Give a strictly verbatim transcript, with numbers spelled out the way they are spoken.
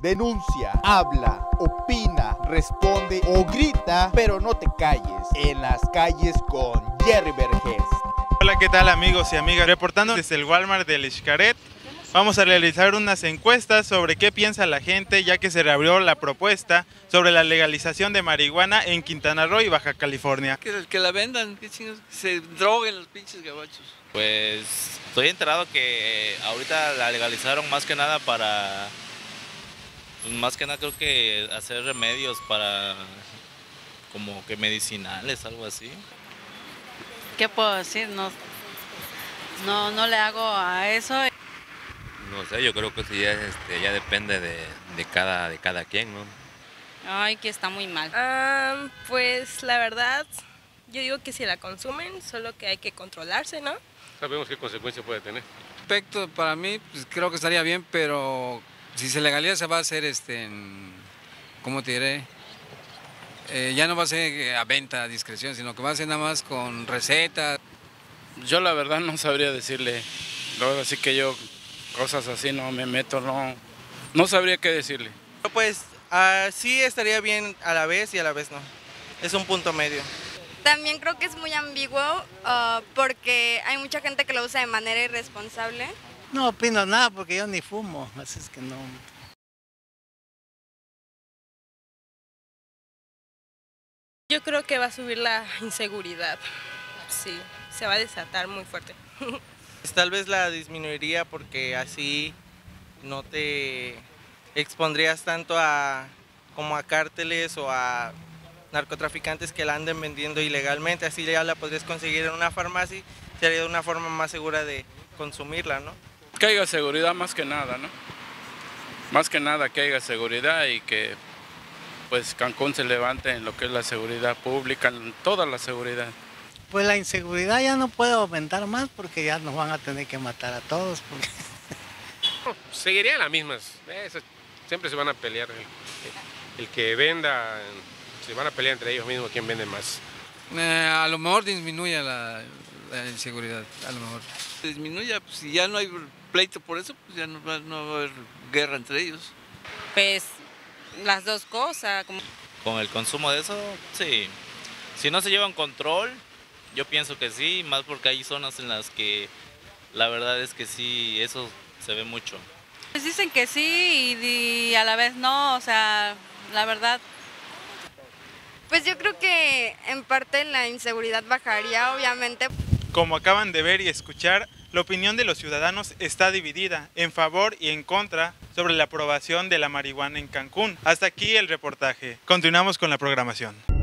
Denuncia, habla, opina, responde o grita, pero no te calles. En las calles con Jerry Vergés. Hola, ¿qué tal amigos y amigas? Reportando desde el Walmart de Xcaret, vamos a realizar unas encuestas sobre qué piensa la gente, ya que se reabrió la propuesta sobre la legalización de marihuana en Quintana Roo y Baja California. Que, que la vendan, que chingos, se droguen los pinches gabachos. Pues estoy enterado que ahorita la legalizaron más que nada para, pues más que nada creo que hacer remedios para, como que medicinales, algo así. ¿Qué puedo decir? No, no, no le hago a eso. No sé, yo creo que sí ya, este, ya depende de, de, cada, de cada quien, ¿no? Ay, que está muy mal. Um, pues la verdad, yo digo que si la consumen, solo que hay que controlarse, ¿no? Sabemos qué consecuencias puede tener. Respecto, para mí, pues creo que estaría bien, pero si se legaliza se va a hacer, este, en, ¿cómo te diré? Eh, ya no va a ser a venta, a discreción, sino que va a ser nada más con recetas. Yo la verdad no sabría decirle, así que yo cosas así no me meto, no, no sabría qué decirle. Pues uh, sí estaría bien a la vez y a la vez no, es un punto medio. También creo que es muy ambiguo uh, porque hay mucha gente que lo usa de manera irresponsable. No opino nada porque yo ni fumo, así es que no. Yo creo que va a subir la inseguridad, sí, se va a desatar muy fuerte. Tal vez la disminuiría porque así no te expondrías tanto a como a cárteles o a narcotraficantes que la anden vendiendo ilegalmente, así ya la podrías conseguir en una farmacia, sería una forma más segura de consumirla, ¿no? Que haya seguridad más que nada, ¿no? Más que nada que haya seguridad y que pues Cancún se levante en lo que es la seguridad pública, en toda la seguridad. Pues la inseguridad ya no puede aumentar más porque ya nos van a tener que matar a todos. Porque... No, seguirían las mismas, Eso, siempre se van a pelear. El, el que venda, se van a pelear entre ellos mismos quién vende más. Eh, a lo mejor disminuye la, la inseguridad, a lo mejor. Disminuye, pues, si ya no hay pleito por eso, pues ya no va, no va a haber guerra entre ellos. Pues las dos cosas. Como... Con el consumo de eso, sí. Si no se lleva un control, yo pienso que sí, más porque hay zonas en las que la verdad es que sí, eso se ve mucho. Pues dicen que sí y, y a la vez no, o sea, la verdad. Pues yo creo que en parte la inseguridad bajaría, obviamente. Como acaban de ver y escuchar, la opinión de los ciudadanos está dividida en favor y en contra sobre la aprobación de la marihuana en Cancún. Hasta aquí el reportaje. Continuamos con la programación.